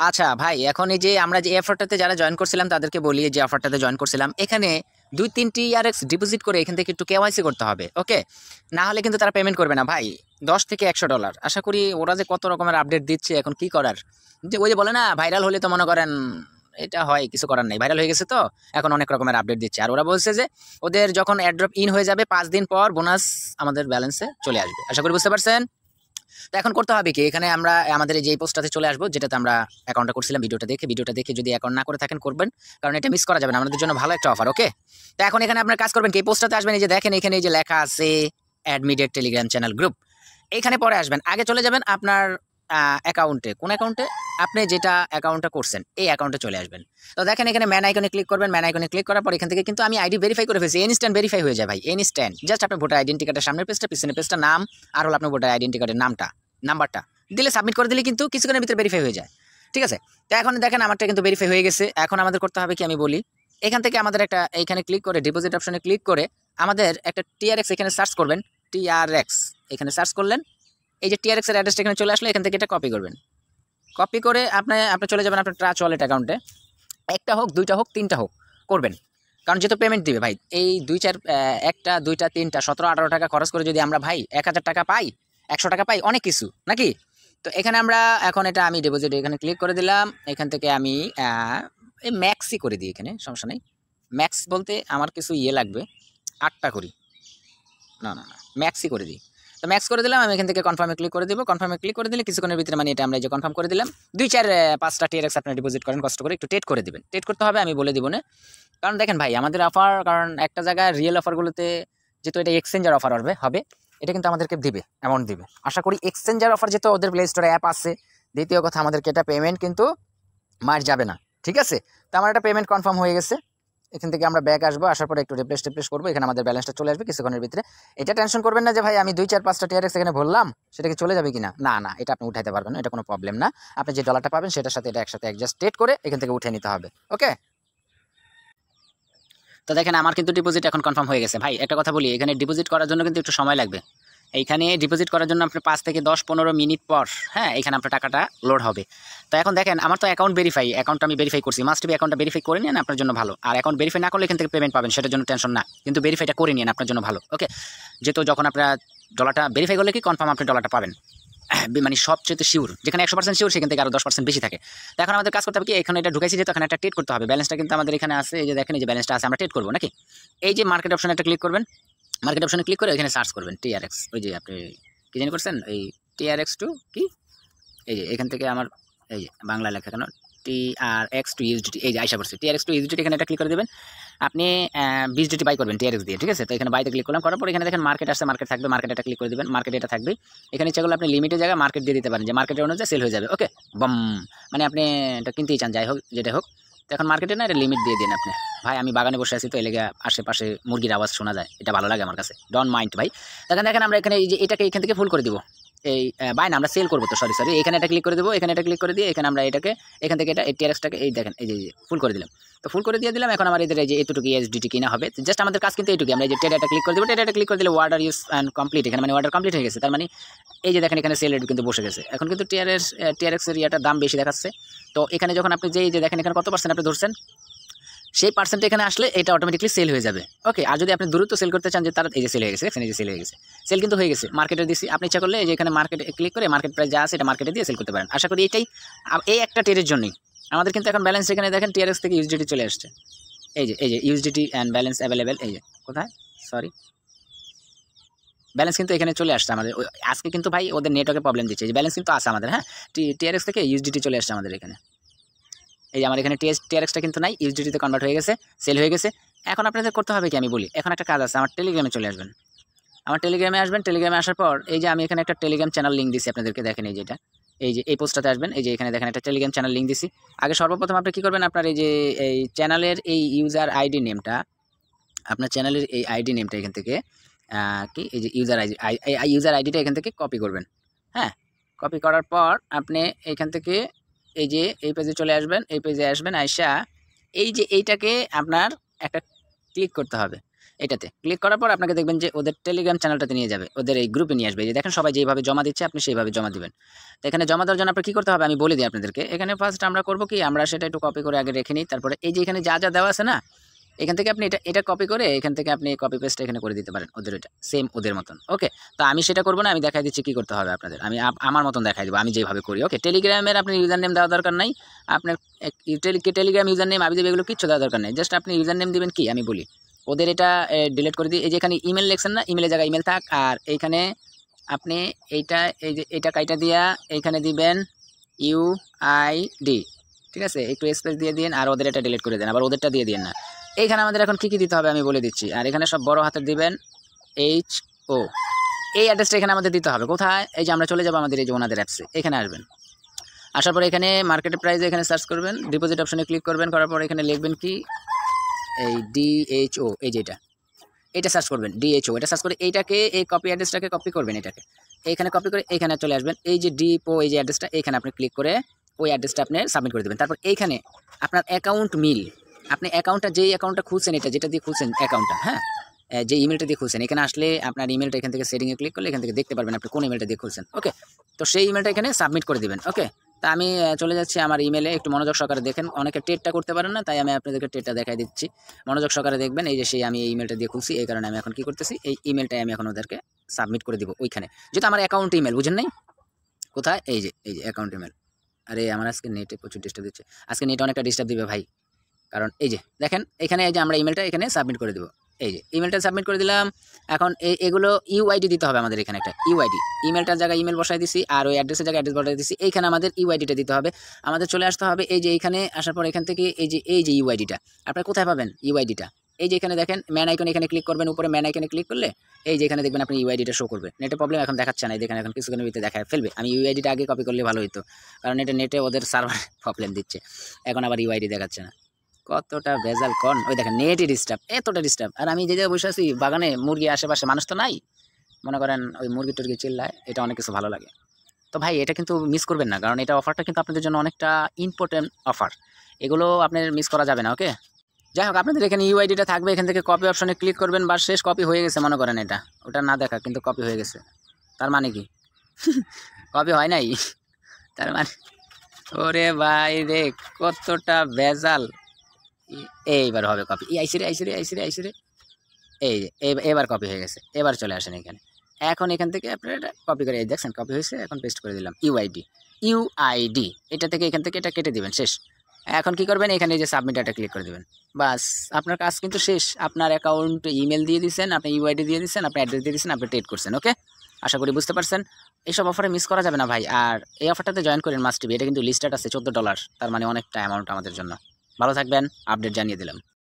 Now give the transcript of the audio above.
আচ্ছা ভাই, এখন এই যে আমরা যে অফারটাতে যারা জয়েন করছিলাম তাদেরকে বলি, যে অফারটাতে জয়েন করছিলাম এখানে 2-3টি ইয়ারএক্স ডিপোজিট করে এখান থেকে একটু কেওয়াইসি করতে হবে। ওকে, না হলে কিন্তু তারা পেমেন্ট করবে না ভাই। $10 থেকে $100 আশা করি। ওরা যে কত রকমের আপডেট দিচ্ছে এখন কি করার, যে ওই যে বলে না ভাইরাল হলে তো মনে করেন এটা হয়, কিছু করার নেই, ভাইরাল হয়ে গেছে তো এখন অনেক রকমের আপডেট দিচ্ছে। আর ওরা বলছে যে ওদের যখন এয়ারড্রপ ইন হয়ে যাবে 5 দিন পর বোনাস আমাদের ব্যালেন্সে চলে আসবে। আশা করি বুঝতে পারছেন। তো এখন করতে হবে কি, এখানে আমরা আমাদের এই যে পোস্টটাতে চলে আসবো যেটাতে আমরা অ্যাকাউন্টটা করছিলাম। ভিডিওটা দেখে যদি অ্যাকাউন্ট না করে থাকেন করবেন, কারণ এটা মিস করা যাবে না, আমাদের জন্য ভালো একটা অফার। ওকে, তো এখন এখানে আপনার কাজ করবেন কি, এই পোস্টটাতে আসবেন, এই যে দেখেন এখানে এই যে লেখা আছে অ্যাডমিটেড টেলিগ্রাম চ্যানেল গ্রুপ। এইখানে পরে আসবেন, আগে চলে যাবেন আপনার অ্যাকাউন্টে। কোন অ্যাকাউন্টে? আপনি যেটা অ্যাকাউন্টটা করছেন এই অ্যাকাউন্টে চলে আসবেন। তো দেখেন এখানে ম্যান আইকনে ক্লিক করবেন। ম্যান আইকনে ক্লিক করার পর এখান থেকে কিন্তু আমি আইডি ভেরিফাই করে ফেলছি, ইনস্ট্যান্ট ভেরিফাই হয়ে যায় ভাই, ইনস্ট্যান্ট। জাস্ট আপনার ভোটার আইডেন্টি কার্ডের সামনের পেজটা, পিছনের পেজটা, নাম আর হলো আপনার ভোটার আইডেন্টি কার্ডের নাম্বারটা দিলে, সাবমিট করে দিলে কিন্তু কিছুক্ষণের ভিতরে ভেরিফাই হয়ে যায়। ঠিক আছে, তো এখন দেখেন আমারটা কিন্তু ভেরিফাই হয়ে গেছে। এখন আমাদের করতে হবে কি আমি বলি, এখান থেকে আমাদের একটা এইখানে ক্লিক করে ডিপোজিট অপশনে ক্লিক করে আমাদের একটা টিআরএক্স এখানে সার্চ করবেন। টিআরএক্স এখানে সার্চ করলেন, এই যে টিআরএক্স এর অ্যাড্রেসটা এখানে চলে আসলে এখান থেকে এটা কপি করবেন। কপি করে আপনি চলে যাবেন আপনার ট্রাস্ট ওয়ালেট অ্যাকাউন্টে। একটা হোক, দুইটা হোক, তিনটা হোক করবেন, কারণ যেহেতু পেমেন্ট দিবে ভাই। এই 2-4 একটা, দুইটা, তিনটা 17-18 টাকা খরচ করে যদি আমরা ভাই 1000 টাকা পাই, 100 টাকা পাই, অনেক কিছু নাকি। তো এখানে আমরা এখন এটা আমি ডিপোজিট এখানে ক্লিক করে দিলাম। এখান থেকে আমি এই ম্যাক্সই করে দিই, এখানে সমস্যা নেই। ম্যাক্স বলতে আমার কিছু লাগবে, 8টা করি, না ম্যাক্সই করে দিই। তো ম্যাক্স করে দিলাম, আমি এখান থেকে কনফার্মে ক্লিক করে দিব। কনফার্মে ক্লিক করে দিলে কিছুক্ষণের ভিতরে মানে এটা আমরা যে কনফার্ম করে দিলাম। 2-4-5টা টিআরএক্স আপনি ডিপোজিট করেন, কষ্ট করে একটু টেট করে দিবেন। টেট করতে হবে, আমি বলে দিব না, কারণ দেখেন ভাই আমাদের অফার, কারণ একটা জায়গায় রিয়েল অফারগুলোতে যেহেতু এটা এক্সচেঞ্জার অফার হবে, এটা কিন্তু আমাদেরকে দিবে, অ্যামাউন্ট দিবে। আশা করি এক্সচেঞ্জার অফার যেহেতু ওদের প্লে স্টোরে অ্যাপ আছে। দ্বিতীয় কথা, আমাদেরকে এটা পেমেন্ট কিন্তু মার যাবে না, ঠিক আছে। তো আমার একটা পেমেন্ট কনফার্ম হয়ে গেছে। এখান থেকে আমরা ব্যাক আসবো, আসার পরে একটু রিপ্লেস করবো, এখানে আমাদের ব্যালেন্সটা চলে আসবে কিছুক্ষণের ভিতরে। এটা টেনশন করবেন না যে ভাই আমি 2-4-5টা টিআরএক্স এখানে ভরলাম, সেটা কি চলে যাবে কিনা, না, এটা আপনি উঠাইতে পারবেন না, এটা কোনো প্রবলেম না। আপনি যে ডলারটা পাবেন সেটার সাথে এটা একসাথে অ্যাডজাস্ট করে এখান থেকে উঠে নিতে হবে। ওকে, তো দেখেন আমার কিন্তু ডিপোজিট এখন কনফার্ম হয়ে গেছে। ভাই একটা কথা বলি, এখানে ডিপোজিট করার জন্য কিন্তু একটু সময় লাগবে। এইখানে ডিপোজিট করার জন্য আপনার 5 থেকে 10-15 মিনিট পর এখানে আপনার টাকাটা লোড হবে। তো এখন দেখেন আমার তো অ্যাকাউন্ট আমি ভেরিফাই করছি। মাস্ট বি অ্যাকাউন্টটা ভেরিফাই করে নিন, আপনার জন্য ভালো। আর অ্যাকাউন্ট ভেরিফাই না করলে এখান থেকে পেমেন্ট পাবেন, সেটার জন্য টেনশন না, কিন্তু ভেরিফাইটা করে নিন, আপনার জন্য ভালো। ওকে, যেহেতু যখন আপনার ডলারটা ভেরিফাই করলে কি কনফার্ম আপনি ডলারটা পাবেন, মানে সবচেয়ে শিওর, যেখানে 100% শিওর সেখান থেকে আরও 10% বেশি থাকে। তো এখন আমাদের কাজ করতে হবে কি, এখানে এটা ঢুকাইছি যেহেতু এখানে একটা ট্রেড করতে হবে। ব্যালেন্সটা কিন্তু আমাদের এখানে আছে, এই যে দেখেন এই যে ব্যালেন্সটা আছে, আমরা ট্রেড করবো নাকি। এই যে মার্কেট অপশনে একটা ক্লিক করবেন। মার্কেট অপশনে ক্লিক করে এখানে সার্চ করবেন টিআরএক্স, ওই যে আপনি কি জানি করছেন, এই TRX2 কি, এই যে এখান থেকে আমার এই যে বাংলা লেখা কেন TRX2 USDT, এই যে আইসা করছে TRX2 USDT, এখানে এটা ক্লিক করে দেবেন। আপনি 20 ডিটি বাই করবেন TRX দিয়ে, ঠিক আছে। তো এখানে বাইতে ক্লিক করলাম, করার পর এখানে দেখেন মার্কেট আসছে, মার্কেট থাকবে, মার্কেট এটা ক্লিক করে দেবেন। মার্কেট এটা থাকবে, এখানে ইচ্ছা করলে আপনি লিমিটের জায়গায় মার্কেট দিয়ে দিতে পারেন, যে মার্কেটের অনুযায়ী সেল হয়ে যাবে। ওকে, বম, মানে আপনি এটা কিনতেই চান, যাই হোক যেটা হোক। তো এখন মার্কেটে না এটা লিমিট দিয়ে দিন আপনি। ভাই আমি বাগানে বসে আছি তো এলাকা আশেপাশে মুরগির আওয়াজ শোনা যায়, এটা ভালো লাগে আমার কাছে, ডোন্ট মাইন্ড ভাই। দেখেন আমরা এখানে এই যে এটাকে এখান থেকে ফুল করে দিব। এই বাই না, আমরা সেল করবো তো, সরি এখানে এটা ক্লিক করে দেবো, এখানে এটা ক্লিক করে দিয়ে এখানে আমরা এটাকে এখান থেকে এটা TRX-টাকে এই দেখেন এই যে ফুল করে দিলাম। তো ফুল করে দিয়ে দিলাম। এখন আমার এদের এই যে এতটুকু USDT কিনা হবে, জাস্ট আমাদের কাজ কিন্তু এইটুকু। আমরা এই যে টেডাটা ক্লিক করে দেবো, টেডাটা ক্লিক করে দিলে ওয়ার্ডার ইউজ অ্যান্ড কমপ্লিট, এখানে মানে ওয়ার্ডার কমপ্লিট হয়ে গেছে। তার মানে এই যে দেখেন এখানে সেল রেট কিন্তু বসে গেছে। এখন কিন্তু TRX এর ইয়াটার দাম বেশি দেখাচ্ছে। তো এখানে যখন আপনি যে দেখেন এখানে কত পার্সেন্ট আপনি ধরছেন, সেই পার্সেন্ট এখানে আসলে এটা অটোমেটিকলি সেল হয়ে যাবে। ওকে, আর যদি আপনি দ্রুত সেল করতে চান, যে তার এই যে সেল হয়ে গেছে, এখানে যে সেল হয়ে গেছে, সেল কিন্তু হয়ে গেছে, মার্কেটে দিছি। আপনি ইচ্ছা করলে যে এখানে মার্কেটে ক্লিক করে মার্কেট প্রাইস যা আছে এটা মার্কেটে দিয়ে সেল করতে পারেন। আশা করি এটাই এই একটা ট্রেডের জন্যই আমাদের কিন্তু এখন ব্যালেন্স এখানে দেখেন TRX থেকে USDT চলে আসছে। এই যে USDT অ্যান্ড ব্যালেন্স অ্যাভেলেবেল, এই যে কোথায়, সরি ব্যালেন্স কিন্তু এখানে চলে আসছে আমাদের। আজকে কিন্তু ভাই ওদের নেটওয়ার্কে প্রবলেম দিচ্ছে, যে ব্যালেন্স কিন্তু আছে আমাদের। TRX থেকে USDT চলে আসছে আমাদের এখানে। এই যে আমার এখানে TRX-টা কিন্তু নাই, USDT-তে কনভার্ট হয়ে গেছে, সেল হয়ে গেছে। এখন আপনাদের করতে হবে কি আমি বলি, এখন একটা কাজ আছে, আমার টেলিগ্রামে চলে আসবেন। আমার টেলিগ্রামে আসবেন, টেলিগ্রামে আসার পর এই যে আমি এখানে একটা টেলিগ্রাম চ্যানেল লিঙ্ক দিছি আপনাদেরকে, দেখেন এই যেটা, এই যে এই পোস্টটাতে আসবেন, এই যে এখানে দেখেন একটা টেলিগ্রাম চ্যানেল লিঙ্ক দিছি। আগে সর্বপ্রথম আপনি কি করবেন, আপনার এই যে এই চ্যানেলের এই ইউজার আইডি নেমটা, আপনার চ্যানেলের এই আইডি নেমটা এখান থেকে কি এই যে ইউজার আইডিটা এখান থেকে কপি করবেন। কপি করার পর আপনি এখান থেকে এই যে এই পেজে চলে আসবেন, এই পেজে আসবেন, আইসা এই যে এইটাকে আপনার একটা ক্লিক করতে হবে। এটাতে ক্লিক করার পর আপনাকে দেখবেন যে ওদের টেলিগ্রাম চ্যানেলটাতে নিয়ে যাবে, ওদের এই গ্রুপে নিয়ে আসবে। এই যে দেখেন সবাই যেভাবে জমা দিচ্ছে আপনি সেইভাবে জমা দিবেন। তো এখানে জমা দেওয়ার জন্য আপনার কী করতে হবে আমি বলে দিই আপনাদেরকে। এখানে ফার্স্ট আমরা করব কি, আমরা সেটা একটু কপি করে আগে রেখে নিই। তারপরে এই যে এখানে যা যা দেওয়া আছে না, এখান থেকে আপনি এটা কপি করে এখান থেকে আপনি কপি পেস্ট এখানে করে দিতে পারেন ওদের, এটা সেম ওদের মতন। ওকে, তো আমি সেটা করব না, আমি দেখাই দিচ্ছি কি করতে হবে আপনাদের। আমি আমার মতন দেখাই দেবো, আমি যেভাবে করি। ওকে, টেলিগ্রামের আপনি ইউজার নেম দেওয়া দরকার নাই, আপনার টেলিগ্রাম ইউজার নেম আবি দেবে এগুলো কিচ্ছু দেওয়া দরকার নেই। জাস্ট আপনি ইউজার নেম দিবেন কি আমি বলি, ওদের এটা ডিলিট করে দিই। এই যে এখানে ইমেল লেখছেন না, ইমেলের জায়গায় ইমেল থাক, আর এইখানে আপনি এইটা এই যে এটা কাইটা দিয়া এইখানে দিবেন ইউআইডি, ঠিক আছে, একটু স্পেস দিয়ে দিন, আর ওদের এটা ডিলিট করে দেন, আবার ওদেরটা দিয়ে দিন না। এইখানে আমাদের এখন কী কী দিতে হবে আমি বলে দিচ্ছি। আর এখানে সব বড় হাতের দিবেন HO, এই অ্যাড্রেসটা এখানে আমাদের দিতে হবে। কোথায়? এই যে আমরা চলে যাবো আমাদের এই যে ওনাদের অ্যাপসে, এখানে আসবেন। আসার পরে এখানে মার্কেটের প্রাইসে এখানে সার্চ করবেন, ডিপোজিট অপশনে ক্লিক করবেন, করার পর এখানে লিখবেন কি এই DHO, এই যে এটা সার্চ করবেন DHO, এটা সার্চ করে এইটাকে এই কপি অ্যাড্রেসটাকে কপি করবেন, এটাকে এইখানে কপি করে এইখানে চলে আসবেন। এই যে ডিপো এই যে অ্যাড্রেসটা এখানে আপনি ক্লিক করে ওই অ্যাড্রেসটা আপনি সাবমিট করে দেবেন। তারপর এইখানে আপনার অ্যাকাউন্ট মিল, আপনি অ্যাকাউন্টটা যেই অ্যাকাউন্টটা খুলছেন, এটা যেটা দিয়ে খুলছেন অ্যাকাউন্টটা, হ্যাঁ, যে ইমেলটা দিয়ে খুলছেন, এখানে আসলে আপনার ইমেলটা এখান থেকে সেটিংয়ে ক্লিক করলে এখান থেকে দেখতে পারবেন আপনি কোন ইমেলটা দিয়ে খুলছেন। ওকে, তো সেই ইমেলটা এখানে সাবমিট করে দিবেন। ওকে, তা আমি চলে যাচ্ছি আমার ইমেলে, একটু মনোযোগ সহকারে দেখেন। অনেকে টেটটা করতে পারেন না, তাই আমি আপনাদেরকে টেটটা দেখাই দিচ্ছি। মনোযোগ সহকারে দেখবেন। এই যে সেই আমি এই ইমেলটা দিয়ে খুলছি, এই কারণে আমি এখন কি করতেছি, এই ইমেলটাই আমি এখন ওদেরকে সাবমিট করে দিব ওইখানে, যেটা আমার অ্যাকাউন্ট ইমেল, বুঝেন নাই? কোথায়? এই যে অ্যাকাউন্ট ইমেল। আরে আমার আজকে নেটে প্রচুর ডিস্টার্ব দিচ্ছে, আজকে নেট অনেকটা ডিস্টার্ব দিবে ভাই। কারণ এই যে দেখেন এখানে এই যে আমরা ইমেলটা এখানে সাবমিট করে দেবো। এই যে ইমেলটা সাবমিট করে দিলাম। এখন এগুলো ইউআইডি দিতে হবে আমাদের, এখানে একটা ইউআইডি, ইমেলটার জায়গায় ইমেল বসাই দিছি, আর ওই অ্যাড্রেসের জায়গায় অ্যাড্রেস বসাই দিছি। এইখানে আমাদের ইউআইডিটা দিতে হবে। আমাদের চলে আসতে হবে এই যে এইখানে আসার পর এখান থেকে এই যে ইউআইডিটা আপনারা কোথায় পাবেন ইউআইডিটা, এই যে এখানে দেখেন ম্যান আইকন, এখানে ক্লিক করবেন, উপরে ম্যান আইকনে ক্লিক করলে এই যে এখানে দেখবেন আপনি ইউআইডিটা শো করবে। নেটে প্রবলেম এখন দেখাচ্ছে না, এই দেখেন এখন কিছুক্ষণের ভিতরে দেখায় ফেলবে। আমি ইউআইডিটা আগে কপি করলে ভালো হতো, কারণ এটা নেটে ওদের সার্ভার প্রবলেম দিচ্ছে, এখন আবার ইউআইডি দেখাচ্ছে না। কতটা ভেজাল কন, ওই দেখেন নেটই ডিস্টার্ব, এতটা ডিস্টার্ব। আর আমি যে জায়গায় বসে আছি বাগানে, মুরগি আশেপাশে, মানুষ তো নাই, মনে করেন ওই মুরগি টুরগি চিল্লায়, এটা অনেক কিছু ভালো লাগে। তো ভাই এটা কিন্তু মিস করবেন না, কারণ এটা অফারটা কিন্তু আপনাদের জন্য অনেকটা ইম্পর্টেন্ট অফার, এগুলো আপনার মিস করা যাবে না। ওকে, যাই হোক আপনাদের এখানে ইউআইডিটা থাকবে, এখান থেকে কপি অপশনে ক্লিক করবেন, বা শেষ কপি হয়ে গেছে মনে করেন, এটা ওটা না দেখা কিন্তু কপি হয়ে গেছে, তার মানে কি কপি হয় নাই তার মানে, ওরে ভাই রে কতটা ভেজাল। এইবার হবে কপি, আইসিরে এই যে এবার কপি হয়ে গেছে। এবার চলে আসেন এখানে, এখন এখান থেকে আপনারা এটা কপি করে দেখছেন কপি হয়েছে, এখন পেস্ট করে দিলাম ইউআইডি এটা থেকে, এখান থেকে এটা কেটে দিবেন, শেষ। এখন কি করবেন, এখানে যে সাবমিট এটা ক্লিক করে দিবেন, বাস আপনার কাজ কিন্তু শেষ। আপনার অ্যাকাউন্ট ইমেল দিয়ে দিচ্ছেন, আপনি ইউআইডি দিয়ে দিচ্ছেন, আপনি অ্যাড্রেস দিয়ে দিচ্ছেন, আপনি ট্রেড করছেন। ওকে, আশা করি বুঝতে পারছেন। এইসব অফারে মিস করা যাবে না ভাই। আর এই অফারটাতে জয়েন করেন মাস্ট বি, এটা কিন্তু লিস্টেড আছে $14, তার মানে অনেকটা অ্যামাউন্ট আমাদের জন্য। ভালো থাকবেন, আপডেট জানিয়ে দিলাম।